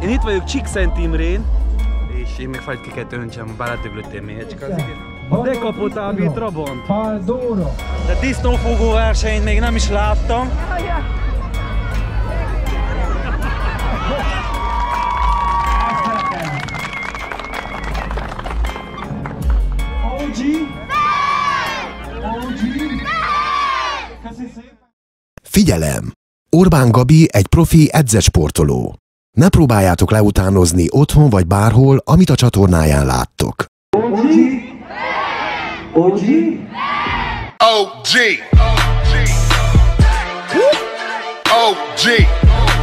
Én itt vagyok Csíkszent Imrén, és én még fagyt ki kell öntsem, beledöglöttél méhecske az igen. A Dekapotable Trabant. De disznófogó versenyt még nem is láttam. Figyelem! Orbán Gabi egy profi edzett-sportoló. Ne próbáljátok leutánozni otthon vagy bárhol, amit a csatornáján láttok. OG! OG! OG! OG!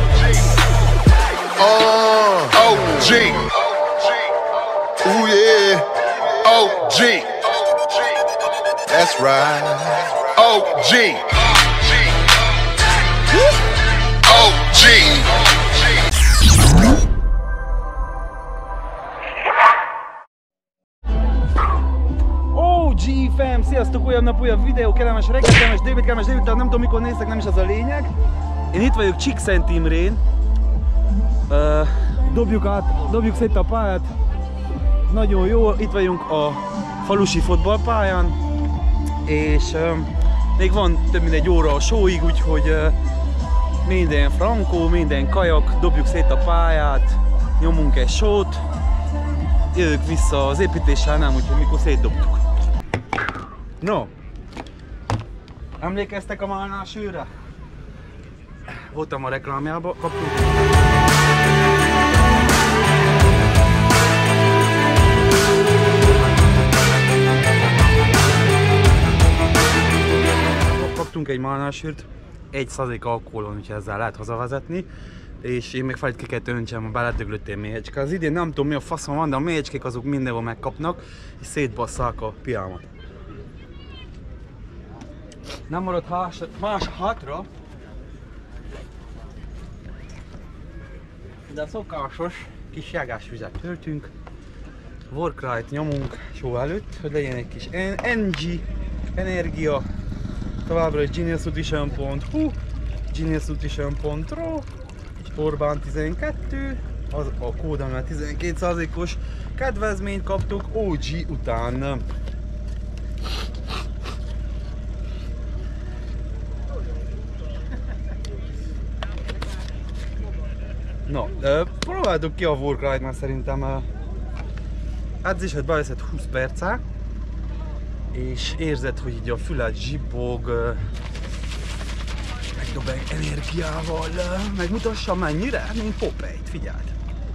OG! Ooh yeah! OG! That's right! OG! OG! OG fam! Sziasztok! Újabb nap, újabb videó, kellemes reggel, kellemes délután, nem tudom mikor néztek, nem is az a lényeg. Én itt vagyok Csíkszent Imrén. Dobjuk szét a pályát. Nagyon jó, itt vagyunk a falusi fotballpályán. És még van több mint egy óra a showig, úgyhogy minden frankó, minden kajak, dobjuk szét a pályát, nyomunk egy showt, jövök vissza az építéssel, nem, úgyhogy mikor szétdobtuk. No, emlékeztek a Málnál sűrre? Voltam a reklámjába, kaptunk. Kaptunk egy Málnál sűrt, 1% alkoholon, úgyhogy ezzel lehet hazavezetni. És én még fagyt ki kell öntsem, a beledöglöttél méhecske. Az idén nem tudom mi a faszom van, de a méhecskék azok mindenhol megkapnak, és szétbasszák a piámat. Nem maradt más hátra, de a szokásos kis jágásvizet töltünk, Warcry-t nyomunk show előtt, hogy legyen egy kis NG energia. Továbbra is geniusnutrition.hu, geniusnutrition.ro, Orbán 12, az a kódamnál 12%-os kedvezményt kaptuk OG után. No, próbáltuk ki a Warcry-t, mert szerintem edzésed beveszed 20 perccel, és érzed, hogy így a füled zsibbog, megdob energiával, megmutassa mennyire, mint Popeye-t, figyeld!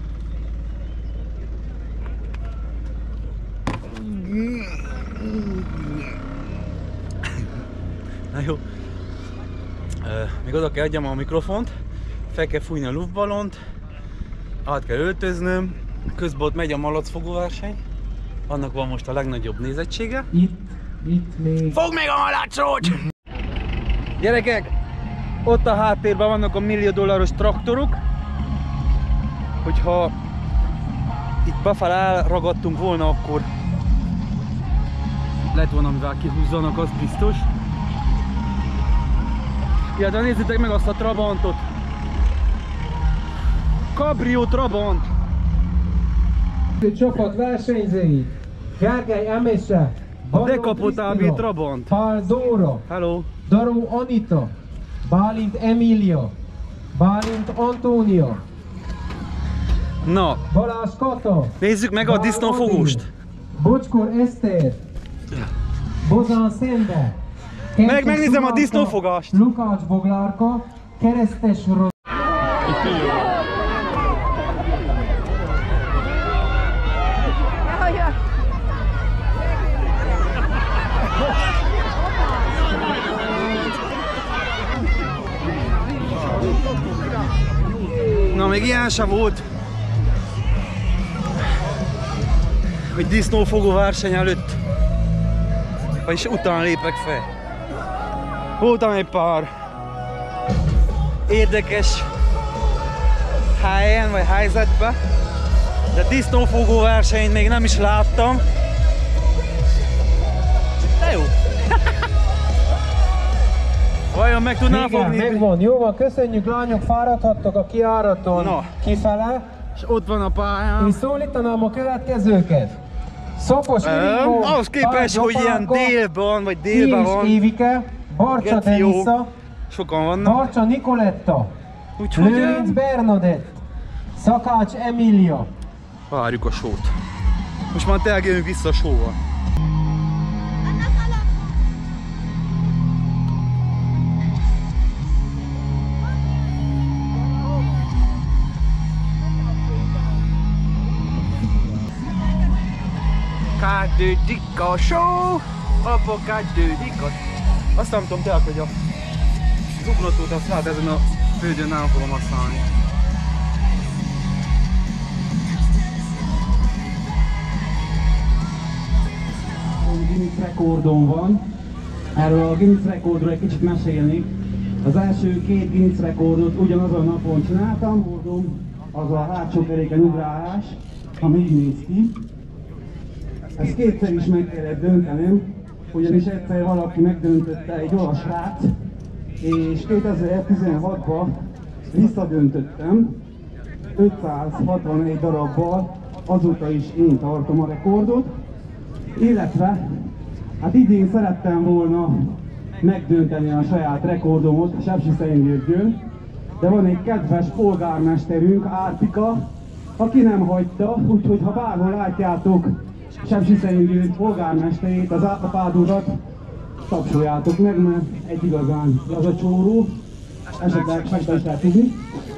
Na jó, még oda kell adjam a mikrofont, fel kell fújni a luftballont, át kell öltöznöm, közben ott megy a malacfogó verseny, annak van most a legnagyobb nézettsége. Itt még... Fogd meg a malacot! Gyerekek, ott a háttérben vannak a $1 millió traktorok. Hogyha itt befele elragadtunk volna, akkor lett volna, amivel kihúzzanak, az biztos. Ja, de nézzétek meg azt a Trabantot! Cabrio Trabant! Csapat versenyzői, Gergely Emese, a Dekapotable Trabant. Pál Dóra, hello. Daró Anita, Bálint Emília, Bálint Antónia, Na, Balázs Kata, nézzük meg a disznófogóst. Bocskor Eszter, Bozán Szende, Megnézem a disznófogást. Lukács Boglárka, Keresztes Roz... Na, még ilyen sem volt, hogy disznófogó verseny előtt, vagyis utána lépek fel. Voltam egy pár érdekes helyen vagy helyzetben, de disznófogó versenyt még nem is láttam. De jó! Vajon meg tudnál fogni? Megvan, jó van, köszönjük lányok, fáradhattok a kiáraton kifele. És ott van a pályán. És szólítanám a következőket. Szopos Virigó, Ahhoz képest, hogy ilyen délben, vagy délben van. Évike, Barcsa Denisa, Sokan vannak. Barcsa Nikoletta, Úgyhogy Lőrinc Bernadett, Szakács Emília. várjuk a sót. Most már telgélünk vissza a sóval. Kezdődik a show, apa kezdődik a... Azt nem tudom tényleg, hogy a zuglótót azt hát ezen a földön nem fogom használni. Guinness rekordom van. Erről a Guinness rekordról egy kicsit mesélnék. Az első 2 Guinness rekordot ugyanazon a napon csináltam. Rekordom az a hátsó keréken ugrálás, ami így néz ki. Ezt kétszer is meg kellett döntenem, ugyanis egyszer valaki megdöntötte, egy olasz srác, és 2016-ban visszadöntöttem 561 darabbal, azóta is én tartom a rekordot, illetve hát idén szerettem volna megdönteni a saját rekordomot Sepsiszentgyörgyön, de van egy kedves polgármesterünk, Árpika, aki nem hagyta, úgyhogy ha bárhol látjátok Sepsiszentgyörgy polgármesterét, az Árpád urat, tapsoljátok meg, mert egy igazán lazacsóró, esetleg meg is lehet tudni.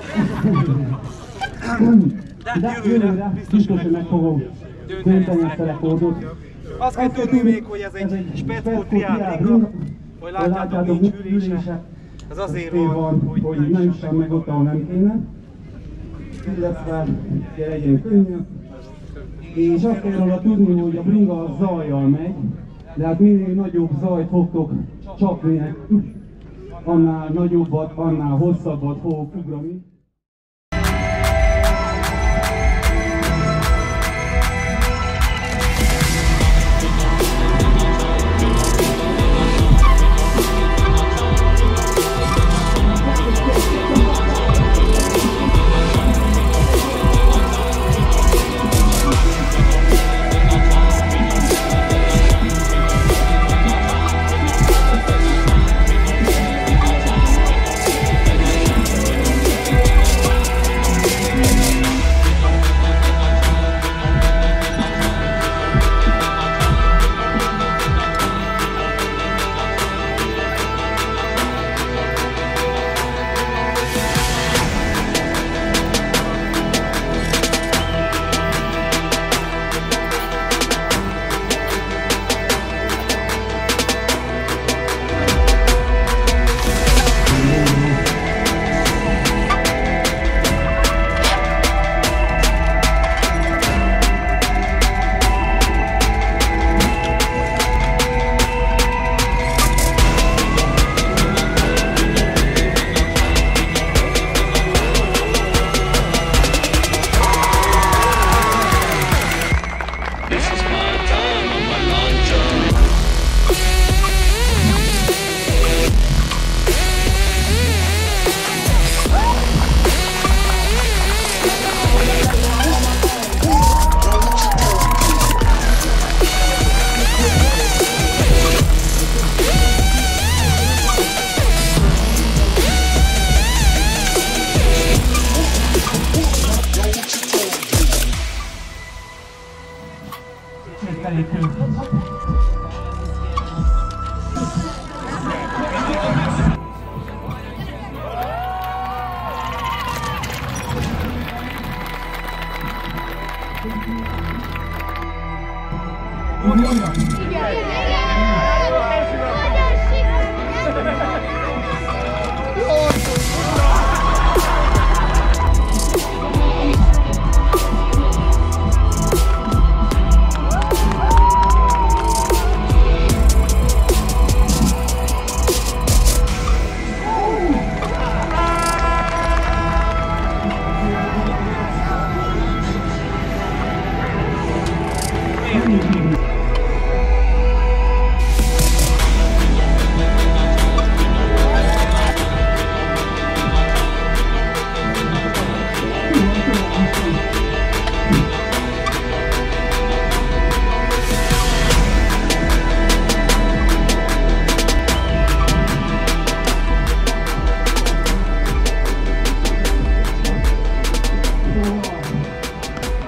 De jövőre biztos, hogy meg fogom dönteni ezt a rekordot. Azt kell tudni még, hogy ez egy speckó triádringa, hogy látjátok nincs ülése. Ez azért van, hogy nem is sem meg ott, ahol nem kéne. Illetve legyen könnyű. És azt kell róla tudni, hogy a bringa a zajjal megy, de hát minél nagyobb zajt fogtok csapni, annál nagyobbat, annál hosszabbat fogok ugrani.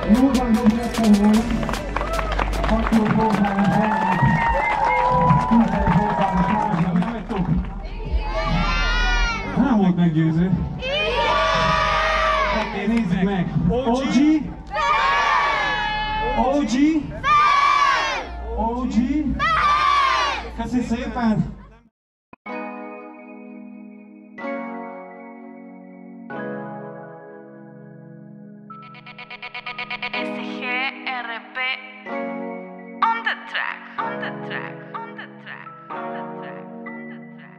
Orbán Gabi lettem volna, hasonló próbálom hallani. Mindenre próbálom hallani, hogy vagytok. Nem volt meggyőző. Oké, nézzük meg. OG? OG? OG? Köszi szépen! SGRP on the track, on the track, on the track, on the track, on the track.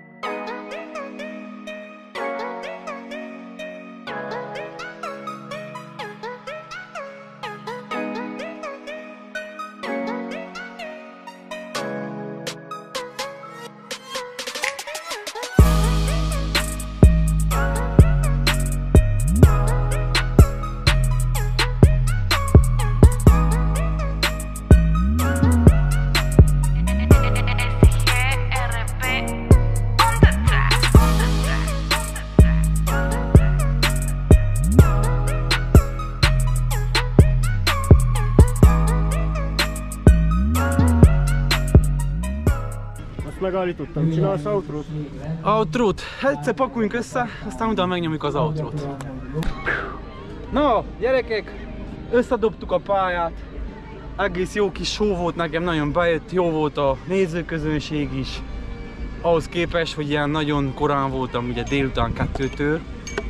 Megállítottam, csinálsz outrót? Outrót? Egyszer pakuljunk össze, aztán utána megnyomjuk az outrót. Na, gyerekek, összedobtuk a pályát. Egész jó kis show volt nekem, nagyon bejött, jó volt a nézőközönség is. Ahhoz képest, hogy ilyen nagyon korán voltam, ugye délután 2-től.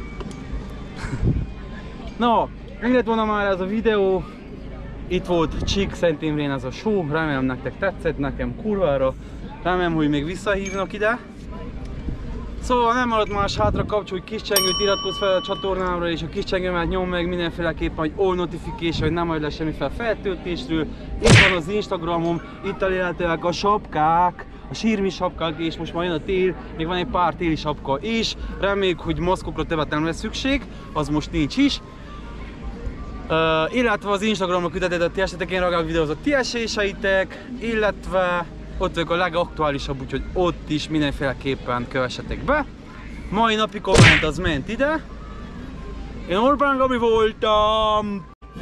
Na, ennyi lett volna már ez a videó. Itt volt Csík Szent Imrén ez a show, remélem nektek tetszett, nekem kurvára. Remélem, hogy még visszahívnak ide. Szóval nem maradt más hátra, kapcsolj kis csengőt, iratkozz fel a csatornámra, és a kis csengőmet nyom meg mindenféleképpen, hogy all notification, hogy nem majd le semmiféle feltöltésről. Itt van az Instagramom, itt elérhetőek a sapkák, a sírmi sapkák, és most majd jön a tél, még van egy pár téli sapka is. Reméljük, hogy maszkokra többet nem lesz szükség, az most nincs is. Illetve az Instagramra küldeted a ti esetek, én reagálok videóhoz a ti eséseitek, illetve ott vagyok a legaktuálisabb, úgyhogy ott is mindenféleképpen kövessetek be. Mai napi komment az ment ide. Én Orbán Gabi voltam.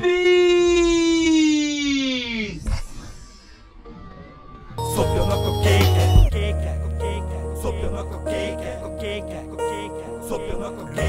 Peace! Szopjanak a kékek, a kékek, a kékek, szopjanak a kékek, a kékek, a kékek, szopjanak a kékek.